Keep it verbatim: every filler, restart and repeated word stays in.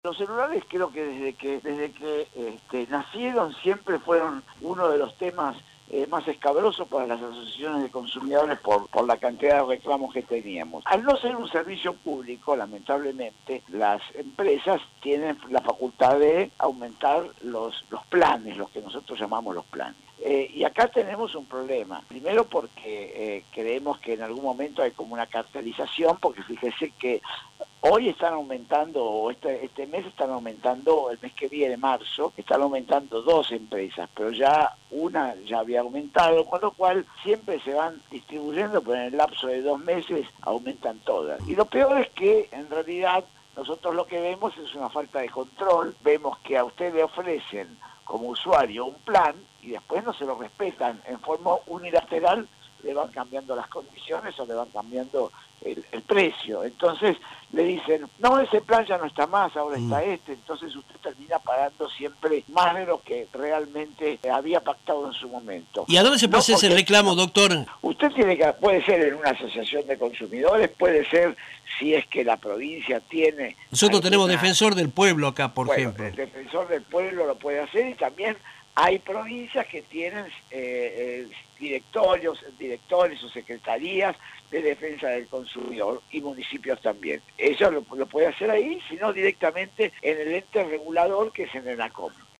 Los celulares creo que desde que desde que este, nacieron siempre fueron uno de los temas eh, más escabrosos para las asociaciones de consumidores por, por la cantidad de reclamos que teníamos. Al no ser un servicio público, lamentablemente, las empresas tienen la facultad de aumentar los, los planes, los que nosotros llamamos los planes. Eh, y acá tenemos un problema. Primero porque eh, creemos que en algún momento hay como una cartelización, porque fíjese que hoy están aumentando, o este, este mes están aumentando, el mes que viene, marzo, están aumentando dos empresas, pero ya una ya había aumentado, con lo cual siempre se van distribuyendo, pero en el lapso de dos meses aumentan todas. Y lo peor es que en realidad nosotros lo que vemos es una falta de control, vemos que a usted le ofrecen como usuario un plan y después no se lo respetan en forma unilateral, le van cambiando las condiciones o le van cambiando el, el precio. Entonces le dicen, no, ese plan ya no está más, ahora está este, entonces usted termina pagando siempre más de lo que realmente había pactado en su momento. ¿Y a dónde se puede no hacer ese porque, reclamo, no, doctor? Usted tiene que, puede ser en una asociación de consumidores, puede ser si es que la provincia tiene... Nosotros alguna, tenemos defensor del pueblo acá, por bueno, ejemplo. el defensor del pueblo lo puede hacer, y también hay provincias que tienen eh, eh, directorios, directores o secretarías de defensa del consumidor, y municipios también. Eso lo, lo puede hacer ahí, sino directamente en el ente regulador, que es en el ENACOM.